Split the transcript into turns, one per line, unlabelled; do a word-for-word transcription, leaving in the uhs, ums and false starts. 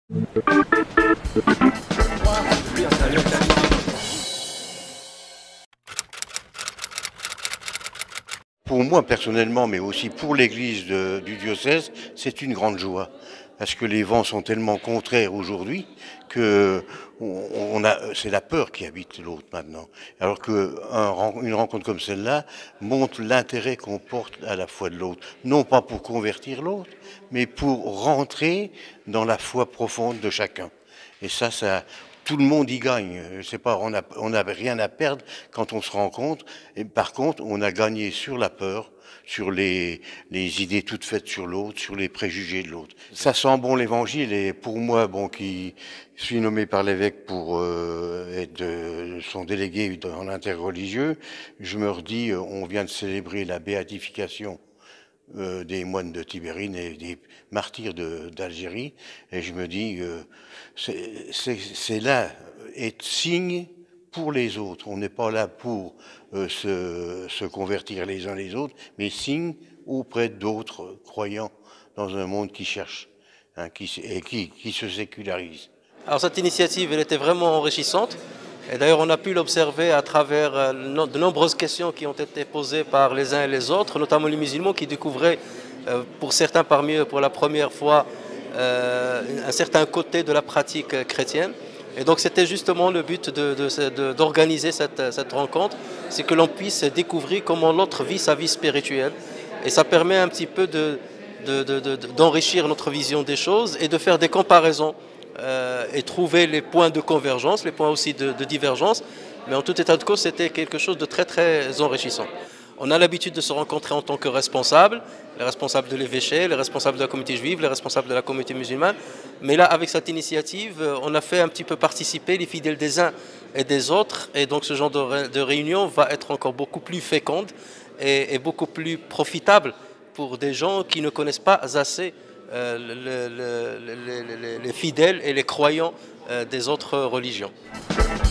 Pour moi personnellement, mais aussi pour l'Église de- du diocèse, c'est une grande joie. Parce que les vents sont tellement contraires aujourd'hui que on on a, c'est la peur qui habite l'autre maintenant. Alors que un ren- une rencontre comme celle-là montre l'intérêt qu'on porte à la foi de l'autre. Non pas pour convertir l'autre, mais pour rentrer dans la foi profonde de chacun. Et ça, ça, tout le monde y gagne. C'est pas, on a, on n'a rien à perdre quand on se rencontre. Et par contre, on a gagné sur la peur, sur les, les idées toutes faites sur l'autre, sur les préjugés de l'autre. Ça sent bon l'évangile et pour moi, bon, qui suis nommé par l'évêque pour euh, être de, son délégué dans l'interreligieux, je me redis, euh, on vient de célébrer la béatification euh, des moines de Tibérine et des martyrs de- d'Algérie, et je me dis, euh, c'est c'est- c'est là, être signe pour les autres. On n'est pas là pour euh, se, se convertir les uns les autres, mais signe auprès d'autres croyants dans un monde qui cherche, hein, qui, se- et qui, qui se sécularise.
Alors cette initiative, elle était vraiment enrichissante. Et d'ailleurs, on a pu l'observer à travers euh, no- de nombreuses questions qui ont été posées par les uns et les autres, notamment les musulmans qui découvraient, euh, pour certains parmi eux, pour la première fois, euh, un certain côté de la pratique euh, chrétienne. Et donc c'était justement le but de- de ce- de- d'organiser cette, cette rencontre, c'est que l'on puisse découvrir comment l'autre vit sa vie spirituelle. Et ça permet un petit peu de, de- de- de- d'enrichir notre vision des choses et de faire des comparaisons euh, et trouver les points de convergence, les points aussi de, de divergence. Mais en tout état de cause, c'était quelque chose de très très enrichissant. On a l'habitude de se rencontrer en tant que responsables, les responsables de l'évêché, les responsables de la communauté juive, les responsables de la communauté musulmane. Mais là, avec cette initiative, euh, on a fait un petit peu participer les fidèles des uns et des autres. Et donc ce genre de, ré- de réunion va être encore beaucoup plus féconde et, et beaucoup plus profitable pour des gens qui ne connaissent pas assez euh, le- le- le- le- le- les fidèles et les croyants euh, des autres religions.